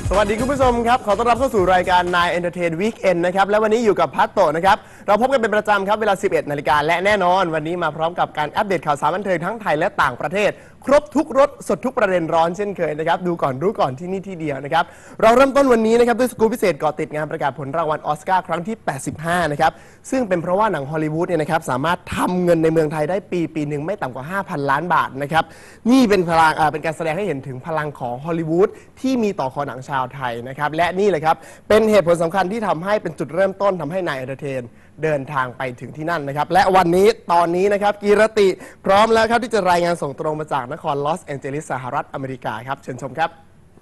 สวัสดีคุณผู้ชมครับขอต้อนรับเข้าสู่รายการ Nine Entertain Weekend นะครับและวันนี้อยู่กับพัตโตนะครับเราพบกันเป็นประจำครับเวลา 11 นาฬิกาและแน่นอนวันนี้มาพร้อมกับการอัปเดตข่าวสารบันเทิงทั้งไทยและต่างประเทศครบทุกรสสดทุกประเด็นร้อนเช่นเคยนะครับดูก่อนรู้ก่อนที่นี่ที่เดียวนะครับเราเริ่มต้นวันนี้นะครับด้วยสกู๊ปพิเศษก่อติดงานประกาศผลรางวัลออสการ์ครั้งที่ 85 นะครับซึ่งเป็นเพราะว่าหนังฮอลลีวูดเนี่ยนะครับสามารถทำเงินในเมืองไทยได้ปีหนึ่งไม่ต่ำกว่า 5,000 ล้านบาทนะครับนี่เป็นพลังเป็นการแสดงให้เห็นถึงพลังของฮอลลีวูดที่มีต่อคอหนังชาวไทยนะครับและนี่เลยครับเป็นเหตุผลสำคัญที่ทำให้เป็นจุดเริ่มต้นทำให้นายเอนเตอร์เทนเดินทางไปถึงที่นั่นนะครับและวันนี้ตอนนี้นะครับกีรติพร้อมแล้วครับที่จะรายงานส่งตรงมาจากนครลอสแอนเจลิสสหรัฐอเมริกาครับเชิญชมครับ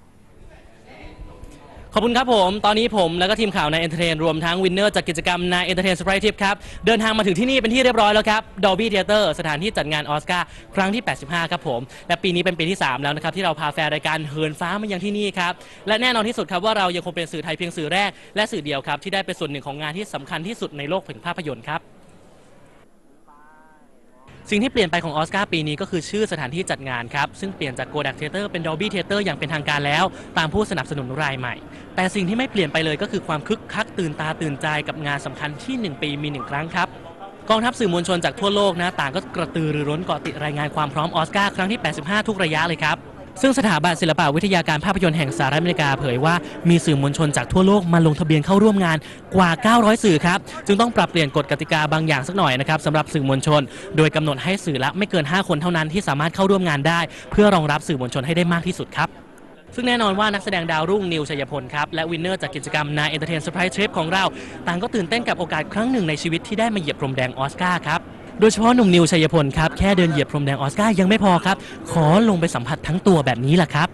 ขอบคุณครับผมตอนนี้ผมและก็ทีมข่าวใน Entertain รวมทั้งวินเนอร์จากกิจกรรมใน Entertain Surprise Trip ครับเดินทางมาถึงที่นี่เป็นที่เรียบร้อยแล้วครับ Dolby Theater สถานที่จัดงานออสการ์ครั้งที่ 85 ครับผมและปีนี้เป็นปีที่ 3 แล้วนะครับที่เราพาแฟนรายการเหินฟ้ามายังที่นี่ครับและแน่นอนที่สุดครับว่าเรายังคงเป็นสื่อไทยเพียงสื่อแรกและสื่อเดียวครับที่ได้เป็นส่วนหนึ่งของงานที่สำคัญที่สุดในโลกแห่งภาพยนตร์ครับสิ่งที่เปลี่ยนไปของออสการ์ปีนี้ก็คือชื่อสถานที่จัดงานครับซึ่งเปลี่ยนจาก Kodak Theater เป็น Dolby Theater อย่างเป็นทางการแล้วตามผู้สนับสนุนรายใหม่แต่สิ่งที่ไม่เปลี่ยนไปเลยก็คือความคึกคักตื่นตาตื่นใจกับงานสำคัญที่1ปีมี1ครั้งครับกองทัพสื่อมวลชนจากทั่วโลกนะต่างก็กระตือรือร้นเกาะติดรายงานความพร้อมออสการ์ครั้งที่ 85 ทุกระยะเลยครับซึ่งสถาบันศิลปวิทยาการภาพยนตร์แห่งสหรัฐอเมริกาเผยว่ามีสื่อมวลชนจากทั่วโลกมาลงทะเบียนเข้าร่วมงานกว่า 900 สื่อครับจึงต้องปรับเปลี่ยนกฎกติกาบางอย่างสักหน่อยนะครับสำหรับสื่อมวลชนโดยกำหนดให้สื่อละไม่เกิน 5 คนเท่านั้นที่สามารถเข้าร่วมงานได้เพื่อรองรับสื่อมวลชนให้ได้มากที่สุดครับซึ่งแน่นอนว่านักแสดงดาวรุ่งนิวชัยพลครับและวินเนอร์จากกิจกรรม Nine Entertain Surprise Trip ของเราต่างก็ตื่นเต้นกับโอกาสครั้งหนึ่งในชีวิตที่ได้มาเหยียบพรมแดงออสการ์ครับโดยเฉพาะหนุ่มนิวชัยพลครับแค่เดินเหยียบพรมแดงออสการ์ยังไม่พอครับขอลงไปสัมผัสทั้งตัวแบบนี้แหละครับ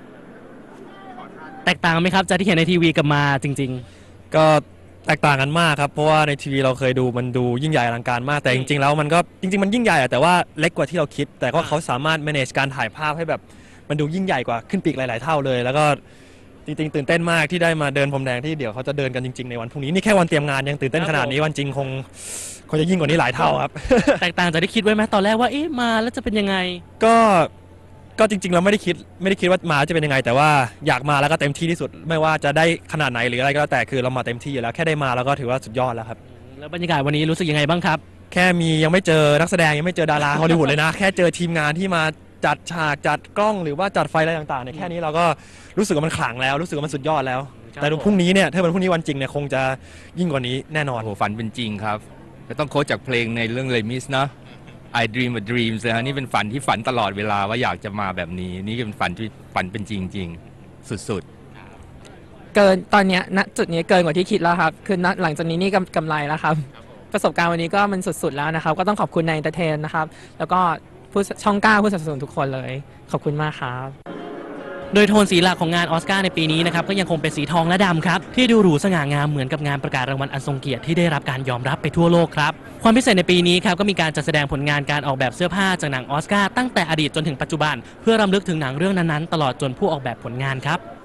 แตกต่างไหมครับจากที่เห็นในทีวีกับมาจริงๆก็แตกต่างกันมากครับเพราะว่าในทีวีเราเคยดูมันดูยิ่งใหญ่อลังการมากแต่จริงๆแล้วมันก็จริงๆมันยิ่งใหญ่แต่ว่าเล็กกว่าที่เราคิดแต่ก็เขาสามารถ manage การถ่ายภาพให้แบบมันดูยิ่งใหญ่กว่าขึ้นปีกหลายๆเท่าเลยแล้วก็จริงๆตื่นเต้นมากที่ได้มาเดินพรมแดงที่เดี๋ยวเขาจะเดินกันจริงๆในวันพรุ่งนี้นี่แค่วันเตรียมงานยังตื่นเต้นขนาดนี้วันจริงคงจะยิ่งกว่านี้หลายเท่าครับแตกต่างจากที่คิดไว้ไหมตอนแรกว่าเอ๊ะมาแล้วจะเป็นยังไงก็จริงๆเราไม่ได้คิดว่ามาจะเป็นยังไงแต่ว่าอยากมาแล้วก็เต็มที่ที่สุดไม่ว่าจะได้ขนาดไหนหรืออะไรก็แล้วแต่คือเรามาเต็มที่อยู่แล้วแค่ได้มาแล้วก็ถือว่าสุดยอดแล้วครับแล้วบรรยากาศวันนี้รู้สึกยังไงบ้างครับแค่ยังไม่เจอนักแสดงยังไม่เจอดาราฮอลลีวูดเลยนะแค่เจอทีมงานที่มาจัดฉากจัดกล้องหรือว่าจัดไฟอะไรต่างๆเนี่ยแค่นี้เราก็รู้สึกว่ามันขลังแล้วรู้สึกว่ามันสุดยอดแล้วแต่พรุ่งนี้เนี่ยถ้าเป็นพรุ่งนี้วันจริงเนี่ยคงจะยิ่งกว่านี้แน่นอนโอ้ฝันเป็นจริงครับก็ต้องโค้ชจากเพลงในเรื่องเลมิสนะ I Dream a Dream นะฮะนี่เป็นฝันที่ฝันตลอดเวลาว่าอยากจะมาแบบนี้นี่เป็นฝันที่ฝันเป็นจริงๆสุดๆเกินตอนนี้ณจุดนี้เกินกว่าที่คิดแล้วครับคือหลังจากนี้นี่กำไรแล้วครับประสบการณ์วันนี้ก็มันสุดๆแล้วนะครับก็ต้องขอบคุณใน Entertain นะครับแล้วก็ช่อง9ผู้สนับสนุนทุกคนเลยขอบคุณมากครับโดยโทนสีหลักของงานออสการ์ในปีนี้นะครับก็ยังคงเป็นสีทองและดำครับที่ดูหรูสง่างามเหมือนกับงานประกาศรางวัลอันทรงเกียรติที่ได้รับการยอมรับไปทั่วโลกครับความพิเศษในปีนี้ครับก็มีการจัดแสดงผลงานการออกแบบเสื้อผ้าจากหนังออสการ์ตั้งแต่อดีตจนถึงปัจจุบันเพื่อรำลึกถึงหนังเรื่องนั้นๆตลอดจนผู้ออกแบบผลงานครับ